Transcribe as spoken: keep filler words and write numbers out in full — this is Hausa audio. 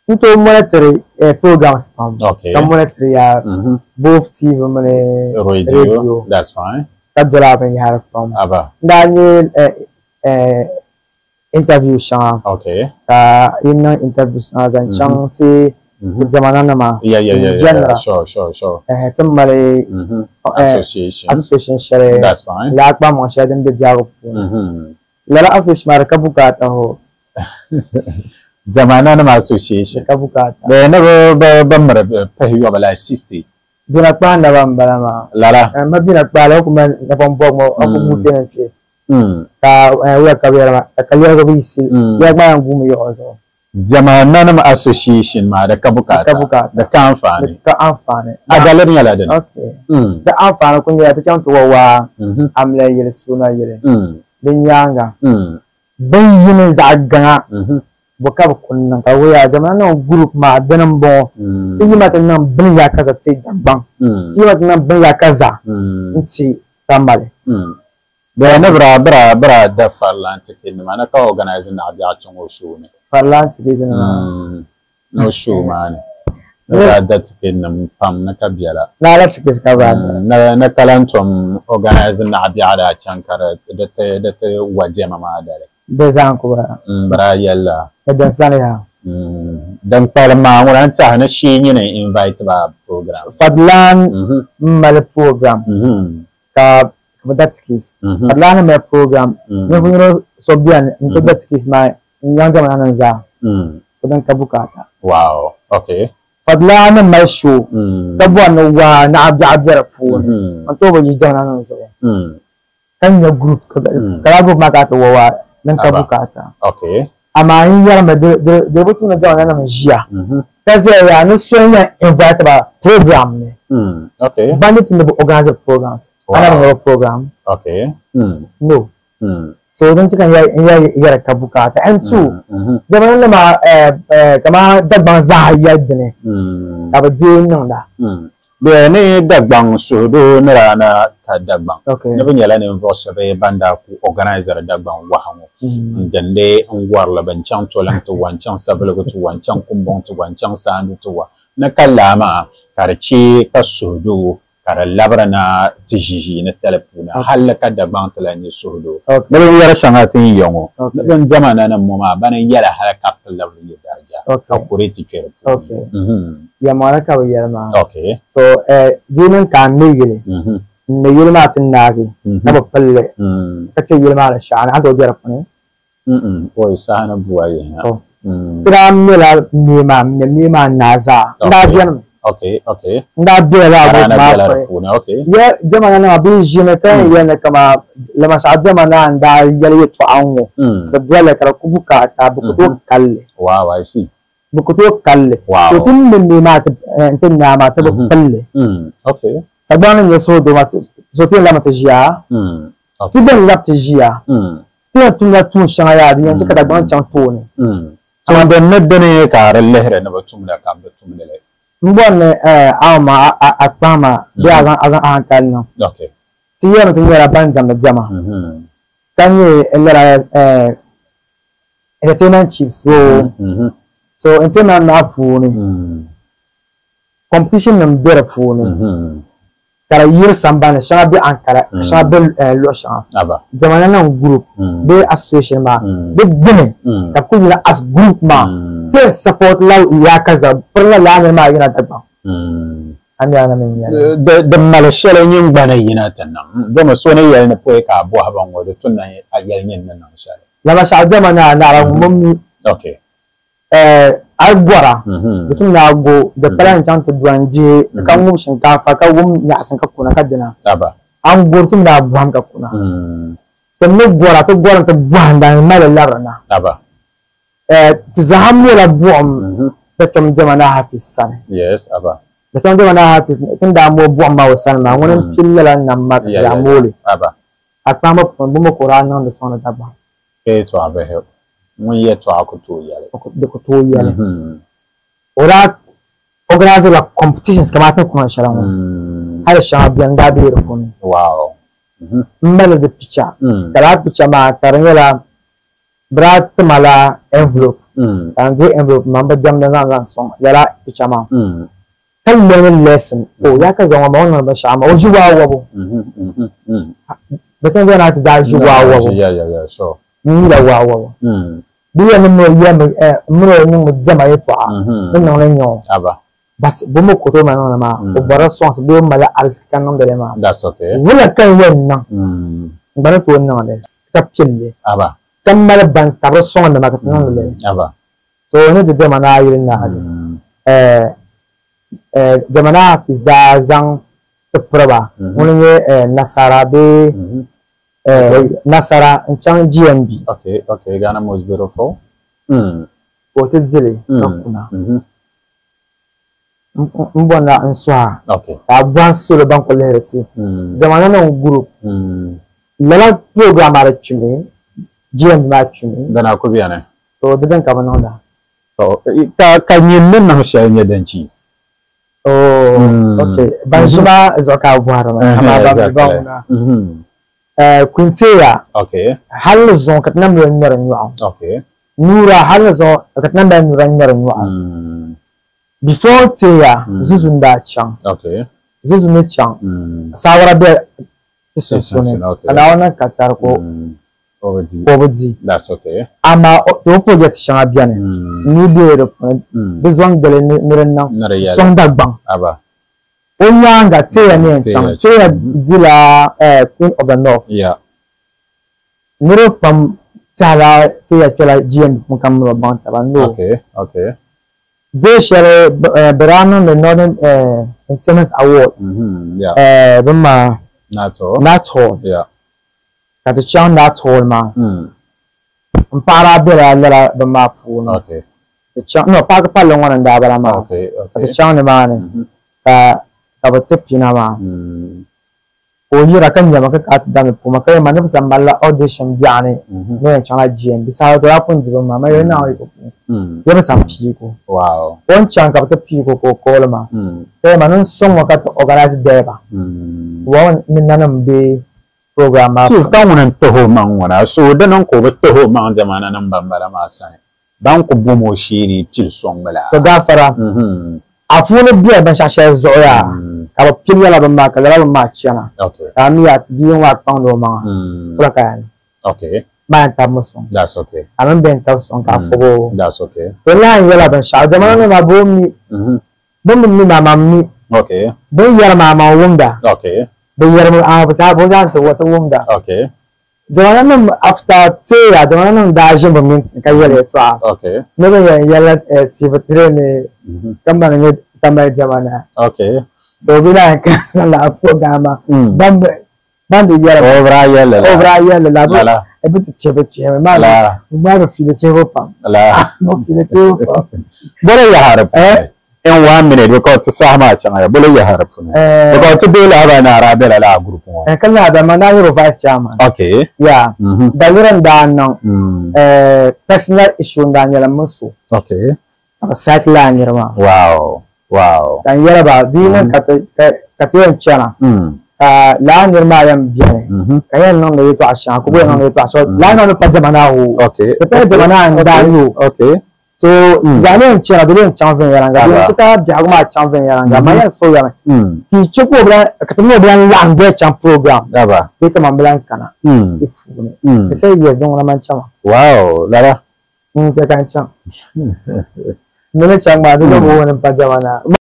into monetary uh, programs from. Okay. The monetary uh, mm-hmm. both T V money radio. radio. That's fine. That dollar when you have from. Aba. Daniel uh, uh, interview shan. Okay. Uh, in interview shan and chanti. Zamana ma. Yeah, yeah, yeah, General. yeah. Sure, sure, sure. Uh, Tamale mm-hmm. uh, association. Association share. That's fine. La akba mo share den be biago. Mhm. Lala association mara kabukata ho. Zamana na association. Kabukata. Be na ba ba mara pahiwa bala sixty. Bina kwanda bambala ma. Lala. Eh mabina kwala ko man na pompo mo ako mutene che. Mm. Ka wa kabira ka liya go bisi. Ya ma ngumu yo ozo. Zamana na association ma da kabukata. Kabukata. Da ka amfani. Da amfani. A galar yala din. Okay. Mm. Da amfani kun ya ta can to wa Mhm. amla yele suna yele. Mm. Din yanga. Mm. Bayin za ganga. Mhm. Bokab kunnan ka waya zamana group ma danan bo. Mm. Ti mata nan bin ya kaza ti ban. Mm. Ti mata nan bin ya kaza. Mm. Nti tambale. Mm. Be na bra bra bra da farlanti kin ma na ka organize na ga chungo show ne. Parlanti bizin na. Mm. No show man. Na da tikin nan pam na ka biala. Na la tikis ka ba. Na na kalantom organize na biala chankara da te da te waje mama dare. Bezan ko ba. Mm bra yalla. Da sani ha. Mm dan palma ngran ta na shi ne invite ba program. Fadlan Mhm. mal program. Mhm. Ka that kis. Mhm. Fadlan mal program. Mhm. Ne bunyo so bian into that kis ma nyanga manan za. Mm. Kudan ka bukata. Wow. Okay. Fadlan mal show. Mm. Tabwan wa na abja abja fu. Mhm. Anto ba yi jana nan so. Mm. Kan ya group ka ka group ma ka to wa nan ka bukata. Okay. Amma yin yar ma de de butu na jana nan jiya. Mhm. Kaze ya ni so ya invite ba program ne. Mm. Okay. Bandit in the organize programs. Wow. I don't know program. Okay. Mm. No. Mm. So dan cikan ya ya ya ka bukata. And two, Mhm. zaman da ma eh eh kama dabban za yadda ne. Mm. Ka ba je nan da. Mm. Be ne dagbang so do na rana ta dagbang. Okay. Ne bin yala ne voice be banda ku organizer dagbang wa hango. Dande an war la ban chan to lan to wan chan sabele go to wan chan kumbong to wan chan sandu to wa. Na kallama karci ka sodo kara labra na tijiji na telefona halaka dagbang tala ni sodo. Ne bin yara shangatin yongo. Ne bin zamana na moma bana yara halaka labra ni darja. Ka kure ti kere. Okay. Mhm. Ya mara ka ba yar ma. Okay. So eh dinin ka me yile. Mhm. Ne yile ma tin nagi. Na ba palle. Mhm. Ka ce yile ma la shana an do jara ne. Mhm. Oi sana buaye. Oh. Mhm. Tira me la me ma me ma naza. Da biyan. Okay, okay. Nda biya la Arana ma. biya la funa, okay. Ya jamana na bi jine kan yana kama lama sa jamana nda yale to anwo. Mm. Da dole kara kubuka ta bukuto kalle. Wow, I see. Bukuto kalle. Wow. So tin min ne ma ta tin na ma ta kalle. Mm. Okay. Ta bana ne so do ma so tin lama ta jiya. Mm. Okay. Ti ben lap ta jiya. Mm. Ti tun na tun shanga ya bi yan ta da ban chan to ne. Mm. So dan ne dane ka ran lehre na batum da kam da tum le. Mbon eh ama akpama bi azan azan an kal no. Okay. Ti yana tin yara ban jam da jama. Mhm. Kanye elera eh entertainment chiefs so Mhm. so entertainment na funi Mm. competition nan bere funi Mhm. kara yir sambana shanga bi ankara shanga bi lo shanga Aba. zamana nan group Mm. be association ma Mm. be dine Mm. ka kujira as group ma Mm. te support law ya kaza purna la ne ma yana dabba Mm. an ya na min ya Da da malashara yin bana yina tannan. Do ma so ne yayin na poe ka bo haban wo da tunnan a yayin nan nan sha. la ma sha zamana na ra mummi Okay. eh agwara Mhm. da tun na go da plan tan ta duanje kan mu shinkafa ka wum ya san ka kuna kadina Aba. an gurtun da buhan ka kuna Mm. to ne gora to gora ta buhan da mala larna Aba. eh tizahamu la buum Mhm. da tum zamana hafiz san Yes, aba. da tum zamana hafiz tun da mu buum ba wasan ma wannan pillalan nan ma Yeah, yeah, zamole Aba. akama pon bu mu qur'an nan da sona da ba Ke to abe he. Mun ye to akuto yale. da ko to yale Mhm. ora organize la competitions kamata kuma sharan Mm. har shan biyan da bi rufun Wow. Mhm. mala da picture Mm. kala picture ma tarangela brat mala envelope and the envelope number them the song yara pichama mm kan learning lesson oh ya ka zama ma wannan ba shama o juwa wabo mhm mhm da kan zana ta da juwa wabo yeah yeah yeah so ni da wa wabo mm biya mun no ya mu mun no mu zama ya twa mun no nyo aba but bo mo ko to ma no ma o bara sons bo mala arziki kan non da ma that's okay wala kan yen nan mm bana to non le ka pille aba kan mala ban tabro son da ma ka non le aba so ne da zama na yirin na hadi eh eh zamana is da zan tpraba mun ne nasara be eh nasara in can G M B okay okay Ghana most beautiful mm ko tizile kuna mhm mbona nswa okay ta gwan solo ban ko lereti mm zamana na group mm lala program ara chumi G M B ma chumi dana ko biya ne so da dan ka ban onda so ka ka yin nan na shi ne danci oh mm. okay banjima zoka bwara ma ama ba ba na mhm eh kunteya okay hal zon kat nam yo nyar nyu okay nura hal zon kat nam ba nura nyar nyu mm before teya zuzunda chang okay zuzune chang mm sawara be tisosone okay ana wana katar ko obedi obedi that's okay ama to project chang abiane ni be de besoin de nirenna son dagban aba onyanga teya ne chang teya dila eh queen of the north yeah niro pam tala teya kala G M B mun kam no ban tabando okay okay they share berano the northern uh intense award mhm yeah eh bama not all not all yeah kat chang not all ma mm para bela la bama fu okay chang no pa pa lo ngona nda bala ma okay okay kat chang ne ma ne ka ka batipina ma mm o yira kan jama ka at dan pu ma kai ma ne samballa audition biane ne chang la G M B sa to apun di ma ma yo na o ko mm yeba sam pi ko wow on chang ka ta pi ko ko ko ma mm kai ma nan son wa ka organize deba mm wa min nanam be program ma so kan wannan toho man wana so da nan ko ba toho man zamana nan bambara ma sai ban ko bomo shiri til song bala to gafara mhm afune biya ban shashe zoya ka ba pilya la ban ma ka la ban ma chana okay kami at biyan wa pang do ma mm kula kan okay ma ta muson that's okay anan ben ta son ka fogo that's okay wala yala ban sha zamana na bo mi mhm bon mi ma ma mi okay bon yar ma ma wunda okay bon yar ma a ba sa bo jan to wata wunda okay zamana nan after te ya zamana nan da jin ban min ka yala to okay ne ba yala ti ba tre ne kamba ne kamba zamana okay so bila ka la programa bambe bambe yara obra yala obra yala la la e biti chebe chebe ma la ma ba file chebe pa la mo file chebe pa bole ya harap eh in one minute because to sama changa ya bole ya harap ne because to bela ba na rabe la group eh kala da manani vice chairman okay yeah da yiran da nan eh personal issue da nyala musu okay cycle anyirma wow wow dan yara ba dinan ka ka tiyan chana ah la nirma yam biane kayan non le to asha ko bo non le to asha la non pa zamana ho okay pa zamana nda yo okay so zalen chana bilen chanfen yaranga bilen kita biagma chanfen yaranga maya so yana ki choko bla ka tumo bla language chan program aba beta mamblan kana ifune sai yes don na man chama wow lara mm ta kan cham nene chang ma do bo wona pa zamana